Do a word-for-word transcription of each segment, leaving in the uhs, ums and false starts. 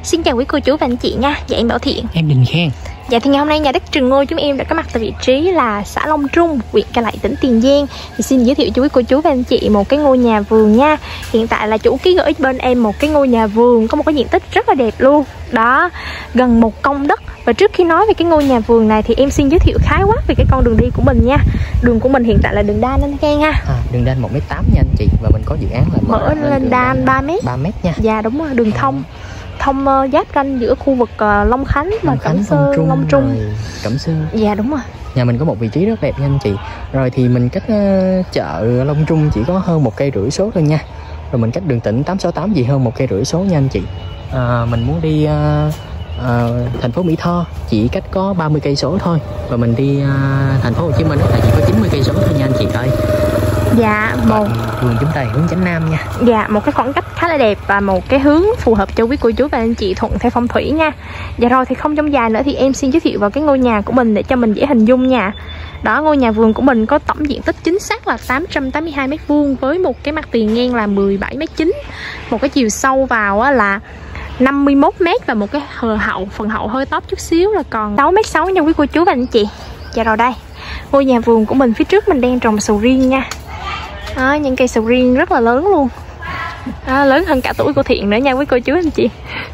Xin chào quý cô chú và anh chị nha. Dạ em Bảo Thiện. Em Đình Khen. Dạ thì ngày hôm nay nhà đất Trường Ngôi chúng em đã có mặt tại vị trí là xã Long Trung, huyện Cai Lậy, tỉnh Tiền Giang. Thì xin giới thiệu cho quý cô chú và anh chị một cái ngôi nhà vườn nha. Hiện tại là chủ ký gửi bên em một cái ngôi nhà vườn có một cái diện tích rất là đẹp luôn. Đó, gần một công đất. Và trước khi nói về cái ngôi nhà vườn này thì em xin giới thiệu khái quát về cái con đường đi của mình nha. Đường của mình hiện tại là đường đan anh Khen ha. À, đường đan một mét tám nha anh chị. Và mình có dự án là mở, mở lên, lên đan ba mét. ba mét nha. Dạ đúng rồi, đường à. thông thông uh, giáp ranh giữa khu vực uh, Long Khánh và Cẩm Sơn, Trung, Long Trung, Cẩm Sơn. Dạ đúng rồi. Nhà mình có một vị trí rất đẹp nha anh chị. Rồi thì mình cách uh, chợ Long Trung chỉ có hơn một cây rưỡi số thôi nha. Rồi mình cách đường tỉnh tám sáu tám gì hơn một cây rưỡi số nha anh chị. À, mình muốn đi uh, uh, thành phố Mỹ Tho chỉ cách có ba mươi cây số thôi. Và mình đi uh, thành phố Hồ Chí Minh là chỉ có chín mươi cây số thôi nha anh chị ơi. Dạ, một vườn chúng ta hướng chánh nam nha. Dạ, một cái khoảng cách khá là đẹp và một cái hướng phù hợp cho quý cô chú và anh chị thuận theo phong thủy nha. Dạ rồi thì không trong dài nữa thì em xin giới thiệu vào cái ngôi nhà của mình để cho mình dễ hình dung nha. Đó, ngôi nhà vườn của mình có tổng diện tích chính xác là tám trăm tám mươi hai mét vuông với một cái mặt tiền ngang là mười bảy mét chín, một cái chiều sâu vào là năm mươi mốt mét và một cái hờ hậu, phần hậu hơi tóp chút xíu là còn sáu mét sáu nha quý cô chú và anh chị. Dạ rồi đây, ngôi nhà vườn của mình phía trước mình đang trồng sầu riêng nha. Đó, những cây sầu riêng rất là lớn luôn. Đó, lớn hơn cả tuổi của Thiện nữa nha quý cô chú anh chị.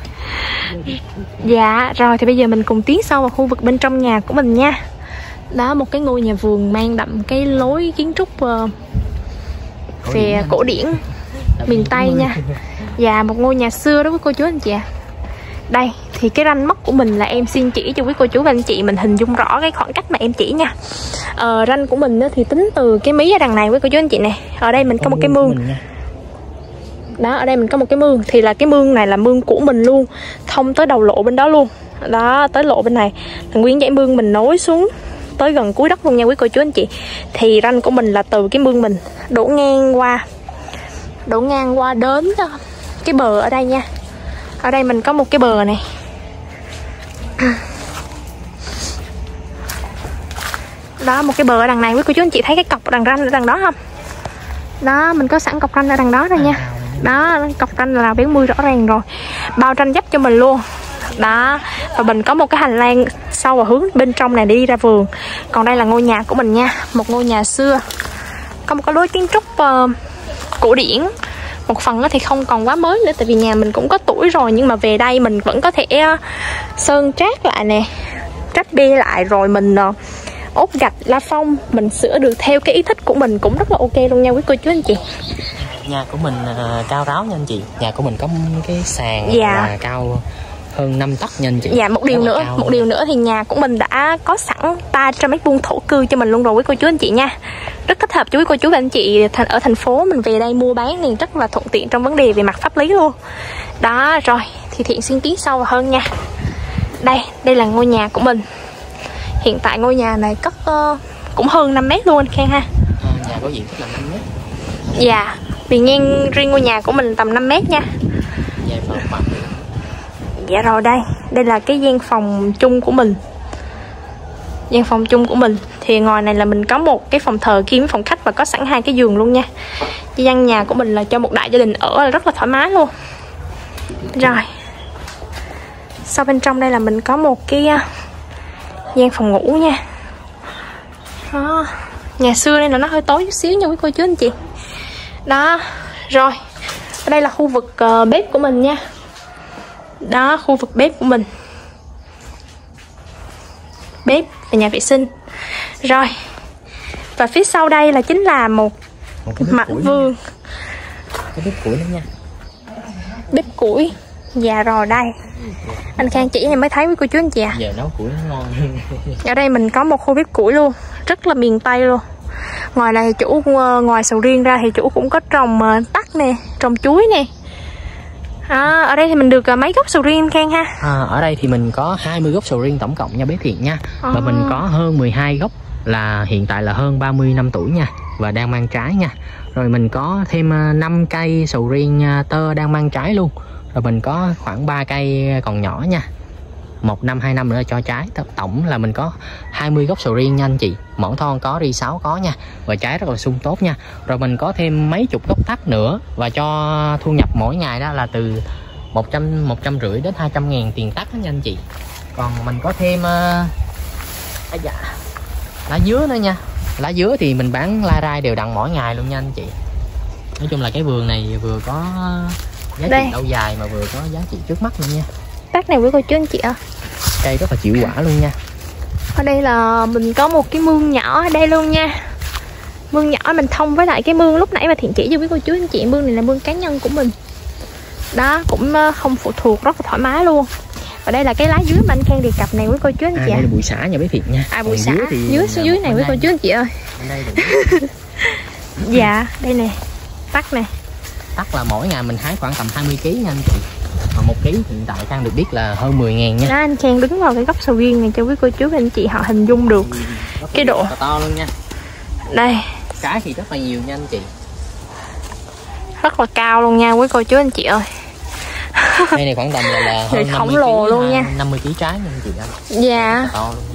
Dạ rồi thì bây giờ mình cùng tiến sâu vào khu vực bên trong nhà của mình nha. Đó, một cái ngôi nhà vườn mang đậm cái lối kiến trúc uh, về cổ điển miền Tây nha. Dạ, một ngôi nhà xưa đó quý cô chú anh chị ạ. Đây thì cái ranh mốc của mình là em xin chỉ cho quý cô chú và anh chị mình hình dung rõ cái khoảng cách mà em chỉ nha. Ờ, ranh của mình thì tính từ cái mí ở đằng này quý cô chú anh chị nè. Ở đây mình có một cái mương. Đó, ở đây mình có một cái mương thì là cái mương này là mương của mình luôn, thông tới đầu lộ bên đó luôn. Đó, tới lộ bên này là nguyên dãy mương mình nối xuống tới gần cuối đất luôn nha quý cô chú anh chị. Thì ranh của mình là từ cái mương mình đổ ngang qua đổ ngang qua đến cái bờ ở đây nha. Ở đây mình có một cái bờ này. Đó, một cái bờ ở đằng này quý cô chú anh chị thấy cái cọc đằng ranh ở đằng đó không? Đó, mình có sẵn cọc ranh ở đằng đó rồi nha. Đó, cọc ranh là bốn mươi rõ ràng rồi. Bao tranh dấp cho mình luôn. Đó, và mình có một cái hành lang sâu và hướng bên trong này để đi ra vườn. Còn đây là ngôi nhà của mình nha. Một ngôi nhà xưa, có một cái lối kiến trúc uh, cổ điển. Một phần thì không còn quá mới nữa, tại vì nhà mình cũng có tuổi rồi. Nhưng mà về đây mình vẫn có thể sơn trát lại nè, trách bê lại rồi mình ốp gạch la phong, mình sửa được theo cái ý thích của mình cũng rất là ok luôn nha quý cô chú anh chị. Nhà của mình uh, cao ráo nha anh chị. Nhà của mình có cái sàn dạ. là cao hơn năm tấc nha anh chị. Dạ, một điều nữa, một luôn. điều nữa thì nhà của mình đã có sẵn ba trăm mét vuông thổ cư cho mình luôn rồi quý cô chú anh chị nha. Rất thích hợp cho quý cô chú và anh chị ở thành phố mình về đây mua bán thì rất là thuận tiện trong vấn đề về mặt pháp lý luôn. Đó, rồi thì Thiện xin tiến sâu hơn nha. Đây, đây là ngôi nhà của mình. Hiện tại ngôi nhà này cất uh, cũng hơn năm mét luôn anh Khen ha. À, nhà có diện tích là năm mét. Dạ, vì ngang riêng ngôi nhà của mình tầm năm mét nha. Dạ, phòng. Dạ rồi đây, đây là cái gian phòng chung của mình. Gian phòng chung của mình thì ngoài này là mình có một cái phòng thờ kiêm phòng khách và có sẵn hai cái giường luôn nha. Gian nhà của mình là cho một đại gia đình ở là rất là thoải mái luôn. Rồi, sau bên trong đây là mình có một cái uh, gian phòng ngủ nha. Đó, nhà xưa nên là nó hơi tối chút xíu nha quý cô chú anh chị. Đó, rồi ở đây là khu vực uh, bếp của mình nha. Đó, khu vực bếp của mình, bếp và nhà vệ sinh. Rồi, và phía sau đây là chính là một, một mảnh vườn. Cái bếp củi nữa nha. Bếp củi. Dạ rồi đây, anh Khang chỉ em mới thấy với cô chú anh chị à. Giờ nấu củi nó ngon. Ở đây mình có một khu bếp củi luôn, rất là miền Tây luôn. Ngoài này chủ ngoài sầu riêng ra thì chủ cũng có trồng tắc nè, trồng chuối nè. À, ở đây thì mình được mấy gốc sầu riêng Khang ha? À, ở đây thì mình có hai mươi gốc sầu riêng tổng cộng nha bé Thiện nha. À. Và mình có hơn mười hai gốc là hiện tại là hơn ba mươi năm tuổi nha và đang mang trái nha. Rồi mình có thêm năm cây sầu riêng tơ đang mang trái luôn. Rồi mình có khoảng ba cây còn nhỏ nha. Một năm, hai năm nữa là cho trái. Tổng là mình có hai mươi gốc sầu riêng nha anh chị. Mỏng thon có, ri sáo có nha. Và trái rất là sung tốt nha. Rồi mình có thêm mấy chục gốc tắc nữa. Và cho thu nhập mỗi ngày đó là từ một trăm một trăm rưỡi đến hai trăm ngàn tiền tắc đó nha anh chị. Còn mình có thêm uh, dạ, lá dứa nữa nha. Lá dứa thì mình bán la rai đều đặn mỗi ngày luôn nha anh chị. Nói chung là cái vườn này vừa có giá đây. trị lâu dài mà vừa có giá trị trước mắt luôn nha. Bác này với cô chú anh chị ạ. Cây rất là chịu quả luôn nha. Ở đây là mình có một cái mương nhỏ ở đây luôn nha. Mương nhỏ mình thông với lại cái mương lúc nãy mà Thiện chỉ cho với cô chú anh chị. Mương này là mương cá nhân của mình. Đó, cũng không phụ thuộc, rất là thoải mái luôn. Và đây là cái lá dứa mà anh Khang đề cập này với cô chú anh chị. À, đây là bụi xả nhà bé Việt nha. À, bụi xả, dưới xuống dưới này với cô chú anh chị ơi. Dạ, đây nè, tắc nè. Tắc là mỗi ngày mình hái khoảng tầm hai mươi ki lô gam nha anh chị. Mà một ký hiện tại Khang được biết là hơn mười ngàn nha. Đó, anh Khang đứng vào cái góc sầu riêng này cho quý cô chú anh chị họ hình dung được ừ, cái độ to, to luôn nha. Đây. Trái thì rất là nhiều nha anh chị. Rất là cao luôn nha quý cô chú anh chị ơi. Đây này khoảng tầm là, là hơn khổng lồ luôn nha. năm mươi ki lô gam trái nha anh chị anh. Dạ. To luôn.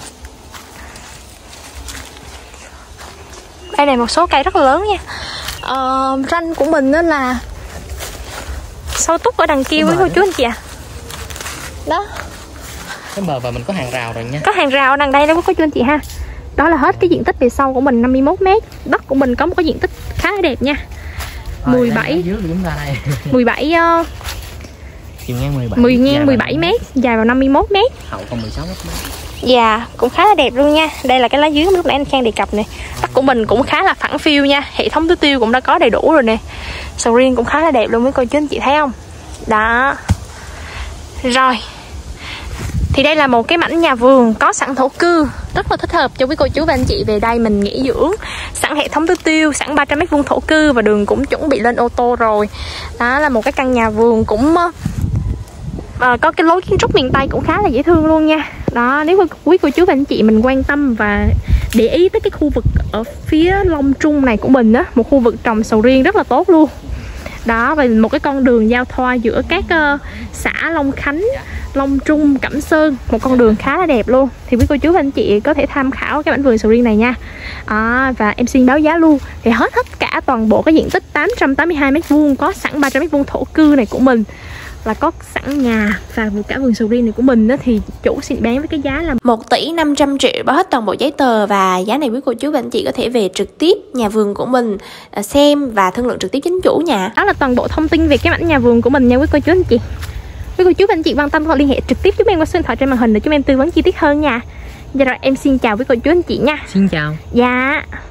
Đây này một số cây rất là lớn nha. Ờ, ranh của mình đó là sâu túc ở đằng kia với cô chú anh chị ạ. À. Đó. Cái bờ và mình có hàng rào rồi nha. Có hàng rào ở đằng đây đó quý cô chú anh chị ha. Đó là hết cái diện tích bề sâu của mình năm mươi mốt mét. Đất của mình có một cái diện tích khá là đẹp nha. Rồi, mười bảy mười bảy uh, chiều ngang mười bảy mười ngang mười bảy mét, dài vào năm mươi mốt mét. Hậu còn mười sáu mét. Dạ, cũng khá là đẹp luôn nha. Đây là cái lá dứa lúc nãy anh Khang đề cập này. Đất của mình cũng khá là phẳng phiu nha. Hệ thống tưới tiêu cũng đã có đầy đủ rồi nè. Sầu riêng cũng khá là đẹp luôn mấy cô chú anh chị thấy không? Đó. Rồi. Thì đây là một cái mảnh nhà vườn có sẵn thổ cư, rất là thích hợp cho quý cô chú và anh chị về đây mình nghỉ dưỡng. Sẵn hệ thống tưới tiêu, sẵn ba trăm mét vuông thổ cư và đường cũng chuẩn bị lên ô tô rồi. Đó là một cái căn nhà vườn cũng à, có cái lối kiến trúc miền Tây cũng khá là dễ thương luôn nha. Đó, nếu quý cô chú và anh chị mình quan tâm và để ý tới cái khu vực ở phía Long Trung này của mình á, một khu vực trồng sầu riêng rất là tốt luôn. Đó, và một cái con đường giao thoa giữa các uh, xã Long Khánh, Long Trung, Cẩm Sơn, một con đường khá là đẹp luôn. Thì quý cô chú và anh chị có thể tham khảo cái mảnh vườn sầu riêng này nha. À, và em xin báo giá luôn. Thì hết tất cả toàn bộ cái diện tích tám trăm tám mươi hai mét vuông có sẵn ba trăm mét vuông thổ cư này của mình, là có sẵn nhà và cả vườn sầu riêng này của mình đó, thì chủ xin bán với cái giá là một tỷ năm trăm triệu, bao hết toàn bộ giấy tờ. Và giá này quý cô chú và anh chị có thể về trực tiếp nhà vườn của mình xem và thương lượng trực tiếp chính chủ nhà. Đó là toàn bộ thông tin về cái mảnh nhà vườn của mình nha quý cô chú anh chị. Quý cô chú và anh chị quan tâm có liên hệ trực tiếp giúp em qua số điện thoại trên màn hình để chúng em tư vấn chi tiết hơn nha. Giờ rồi em xin chào quý cô chú anh chị nha. Xin chào. Dạ.